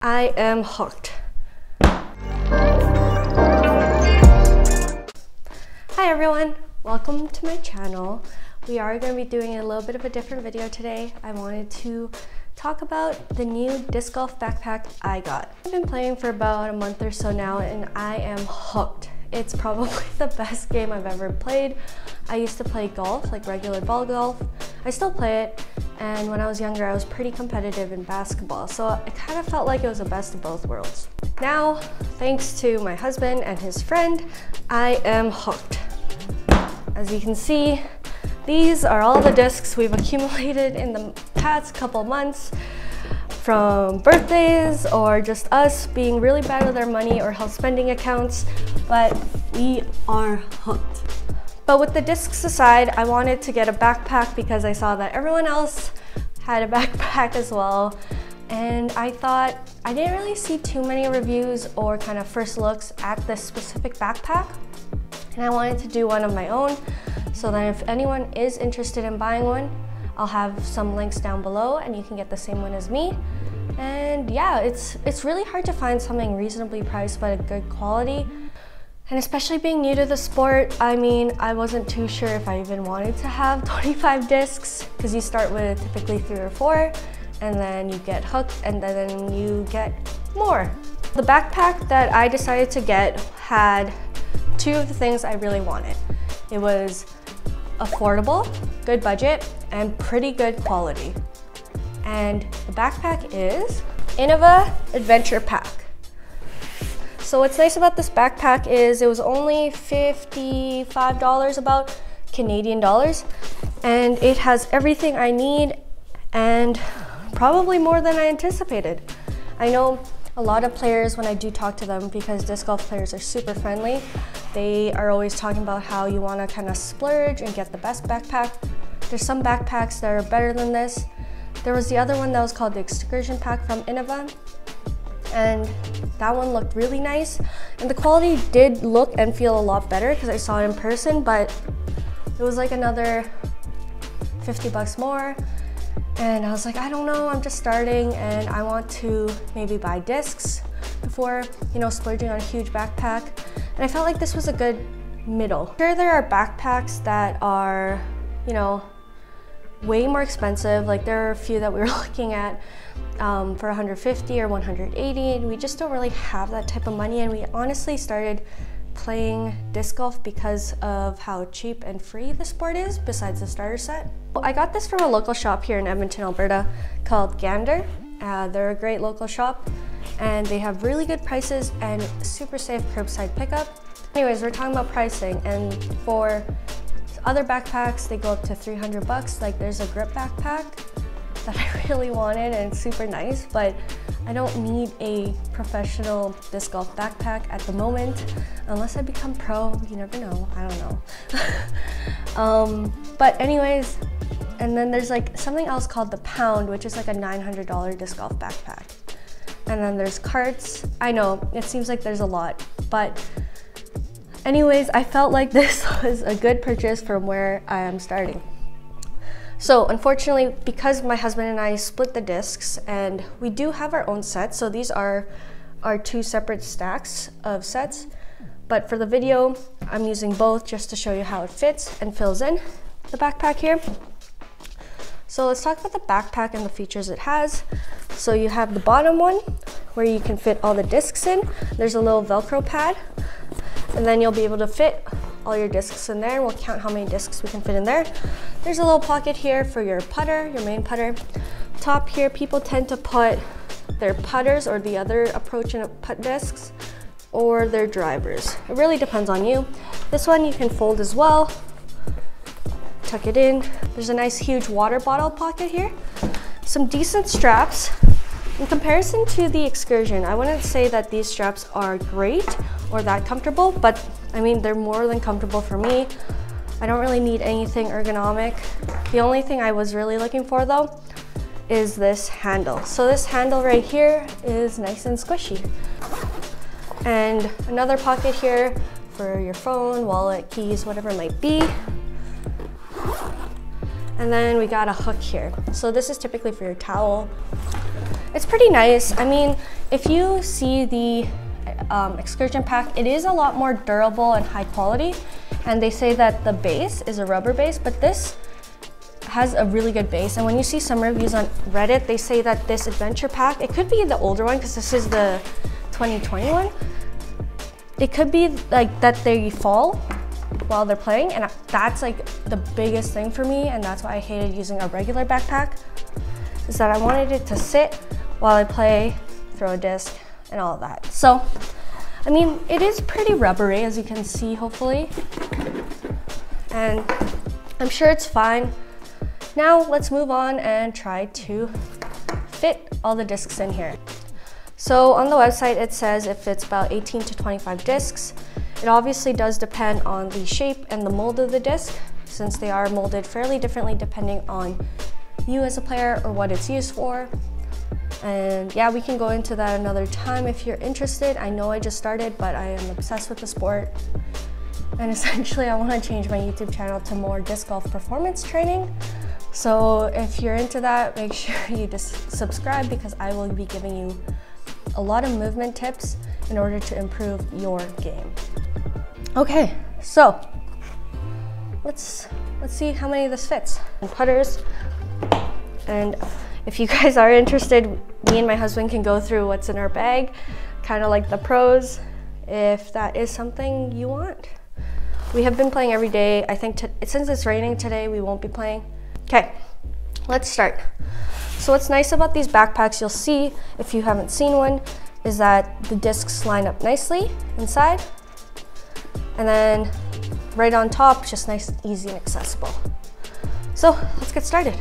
I am hooked. Hi everyone, welcome to my channel. We are going to be doing a little bit of a different video today. I wanted to talk about the new disc golf backpack I got. I've been playing for about a month or so now and I am hooked. It's probably the best game I've ever played. I used to play golf, like regular ball golf. I still play it, and when I was younger I was pretty competitive in basketball, so it kind of felt like it was the best of both worlds. Now, thanks to my husband and his friend, I am hooked. As you can see, these are all the discs we've accumulated in the past couple months from birthdays or just us being really bad with our money or health spending accounts, but we are hooked. But with the discs aside, I wanted to get a backpack because I saw that everyone else had a backpack as well. And I thought I didn't really see too many reviews or kind of first looks at this specific backpack. And I wanted to do one of my own, so that if anyone is interested in buying one, I'll have some links down below and you can get the same one as me. And yeah, it's really hard to find something reasonably priced but a good quality. And especially being new to the sport, I mean, I wasn't too sure if I even wanted to have 25 discs, because you start with typically 3 or 4 and then you get hooked and then you get more. The backpack that I decided to get had 2 of the things I really wanted. It was affordable, good budget, and pretty good quality. And the backpack is Innova Adventure Pack. So what's nice about this backpack is it was only $55 about Canadian dollars, and it has everything I need and probably more than I anticipated. I know a lot of players, when I do talk to them, because disc golf players are super friendly, they are always talking about how you want to kind of splurge and get the best backpack. There's some backpacks that are better than this. There was the other one that was called the Excursion Pack from Innova, and that one looked really nice. And the quality did look and feel a lot better because I saw it in person, but it was like another 50 bucks more. And I was like, I don't know, I'm just starting and I want to maybe buy discs before, you know, splurging on a huge backpack. And I felt like this was a good middle. Sure, there are backpacks that are, you know, way more expensive. Like there are a few that we were looking at for 150 or 180, and we just don't really have that type of money. And we honestly started playing disc golf because of how cheap and free the sport is, besides the starter set. I got this from a local shop here in Edmonton, Alberta called Gander. They're a great local shop and they have really good prices and super safe curbside pickup. Anyways, we're talking about pricing, and for other backpacks, they go up to 300 bucks. Like there's a grip backpack that I really wanted and it's super nice, but I don't need a professional disc golf backpack at the moment, unless I become pro. You never know, I don't know. But anyways, and then there's like something else called the Pound, which is like a $900 disc golf backpack. And then there's carts. I know, it seems like there's a lot, but anyways, I felt like this was a good purchase from where I am starting. So unfortunately, because my husband and I split the discs, and we do have our own sets, so these are our 2 separate stacks of sets, but for the video, I'm using both just to show you how it fits and fills in the backpack here. So let's talk about the backpack and the features it has. So you have the bottom one where you can fit all the discs in. There's a little Velcro pad, and then you'll be able to fit all your discs in there. We'll count how many discs we can fit in there. There's a little pocket here for your putter, your main putter. Top here, people tend to put their putters or the other approach and putt discs, or their drivers. It really depends on you. This one you can fold as well. Tuck it in. There's a nice huge water bottle pocket here. Some decent straps. In comparison to the Excursion, I wouldn't say that these straps are great or that comfortable, but I mean, they're more than comfortable for me. I don't really need anything ergonomic. The only thing I was really looking for though is this handle. So this handle right here is nice and squishy. And another pocket here for your phone, wallet, keys, whatever it might be. And then we got a hook here. So this is typically for your towel. It's pretty nice. I mean, if you see the excursion pack, it is a lot more durable and high quality. And they say that the base is a rubber base, but this has a really good base. And when you see some reviews on Reddit, they say that this adventure pack, it could be the older one because this is the 2021. It could be like that they fall while they're playing, and that's like the biggest thing for me, and that's why I hated using a regular backpack, is that I wanted it to sit while I play, throw a disc, and all of that. So, I mean, it is pretty rubbery, as you can see, hopefully, and I'm sure it's fine. Now, let's move on and try to fit all the discs in here. So on the website, it says it fits about 18 to 25 discs. It obviously does depend on the shape and the mold of the disc, since they are molded fairly differently depending on you as a player or what it's used for. And yeah, we can go into that another time if you're interested. I know I just started, but I am obsessed with the sport. And essentially, I want to change my YouTube channel to more disc golf performance training. So if you're into that, make sure you just subscribe, because I will be giving you a lot of movement tips in order to improve your game. Okay, so let's see how many of this fits. And putters, and if you guys are interested, me and my husband can go through what's in our bag, kind of like the pros, if that is something you want. We have been playing every day. I think since it's raining today, we won't be playing. Okay, let's start. So what's nice about these backpacks, you'll see if you haven't seen one, is that the discs line up nicely inside. And then right on top, just nice, easy, and accessible. So let's get started.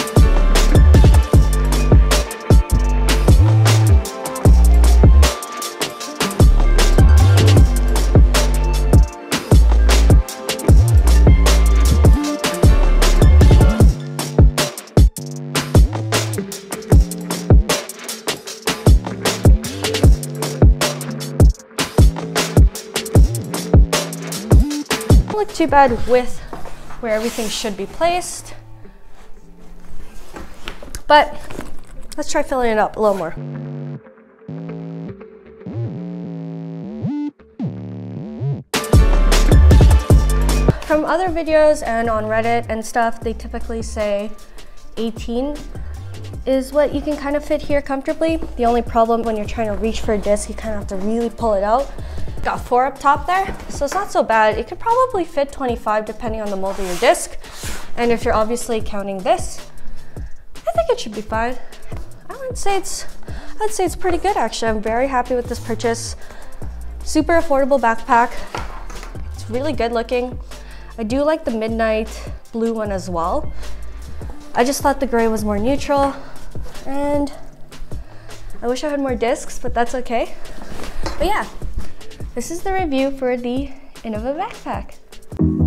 Look too bad with where everything should be placed, but let's try filling it up a little more. From other videos and on Reddit and stuff, they typically say 18 is what you can kind of fit here comfortably. The only problem when you're trying to reach for a disc, you kind of have to really pull it out. Got 4 up top there, so it's not so bad. It could probably fit 25 depending on the mold of your disc. And if you're obviously counting this, I think it should be fine. I'd say it's pretty good actually. I'm very happy with this purchase. Super affordable backpack. It's really good looking. I do like the midnight blue one as well. I just thought the gray was more neutral, and I wish I had more discs, but that's okay. But yeah. This is the review for the Innova backpack.